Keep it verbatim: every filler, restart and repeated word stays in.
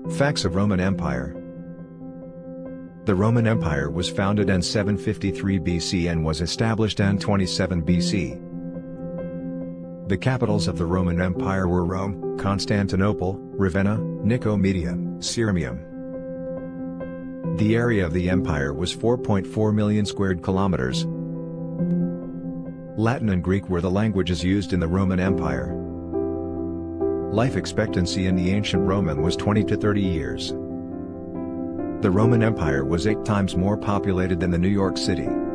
Facts of Roman Empire. The Roman Empire was founded in seven fifty-three B C and was established in twenty-seven B C. The capitals of the Roman Empire were Rome, Constantinople, Ravenna, Nicomedia, Sirmium. The area of the empire was four point four million square kilometers. Latin and Greek were the languages used in the Roman Empire. Life expectancy in the ancient Roman was twenty to thirty years. The Roman Empire was eight times more populated than the New York City.